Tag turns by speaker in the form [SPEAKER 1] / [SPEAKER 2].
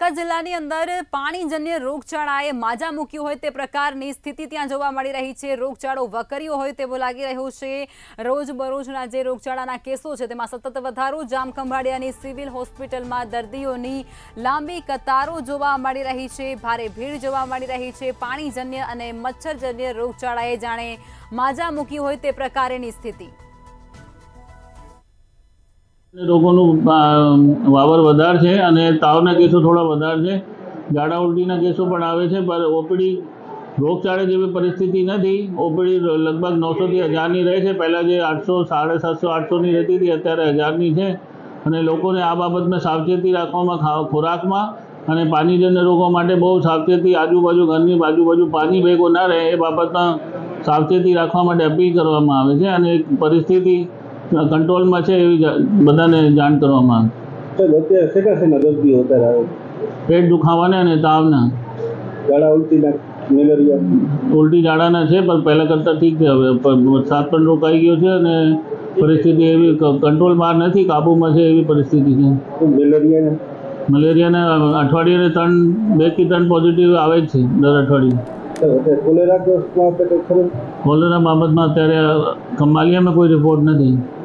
[SPEAKER 1] દ્વારકા જિલ્લાની અંદર પાણીજન્ય રોગચાળાએ માજા મૂક્યું હોય તે પ્રકારની સ્થિતિ ત્યાં જોવા મળી રહી છે। રોગચાળો વકર્યો હોય તેવું લાગી રહ્યું છે। રોજબરોજના જે રોગચાળાના કેસો છે તેમાં સતત વધારો। જામખંભાળિયાની સિવિલ હોસ્પિટલમાં દર્દીઓની લાંબી કતારો જોવા મળી રહી છે। ભારે ભીડ જોવા મળી રહી છે। પાણીજન્ય અને મચ્છરજન્ય રોગચાળાએ જાણે માજા મૂકી હોય તે પ્રકારની સ્થિતિ।
[SPEAKER 2] રોગોનું વાવર વધારે છે અને તાવના કેસો થોડા વધારે છે। ઝાડા ઉલટીના કેસો પણ આવે છે, પણ ઓપીડી રોગચાળા જેવી પરિસ્થિતિ નથી। ઓપીડી લગભગ 900 થી 1000ની રહે છે। પહેલાં જે 800, 750, 800ની રહેતી હતી, અત્યારે 1000ની છે। અને લોકોને આ બાબતમાં સાવચેતી રાખવામાં, ખોરાકમાં અને પાણીજન્ય રોગો માટે બહુ સાવચેતી, આજુબાજુ ઘરની આજુબાજુ પાણી ભેગું ના રહે એ બાબતમાં સાવચેતી રાખવા માટે અપીલ કરવામાં આવે છે અને પરિસ્થિતિ કંટ્રોલમાં છે એવી બધાને જાણ કરવામાં આવે। પેટ દુખાવાના અને તાવના,
[SPEAKER 3] ઝાડા ઉલટીના, મેલેરિયા,
[SPEAKER 2] ઉલટી ઝાડાના છે, પણ પહેલાં કરતાં ઠીક છે। હવે વરસાદ પણ રોકાઈ ગયો છે અને પરિસ્થિતિ એવી કંટ્રોલ બહાર નથી, કાબૂમાં છે એવી પરિસ્થિતિ છે। મલેરિયાના અઠવાડિયે 2 થી 3 પોઝિટિવ આવે જ છે દર અઠવાડિયે। કોલેરા બાબતમાં અત્યારે ખંભાલિયામાં કોઈ રિપોર્ટ નથી।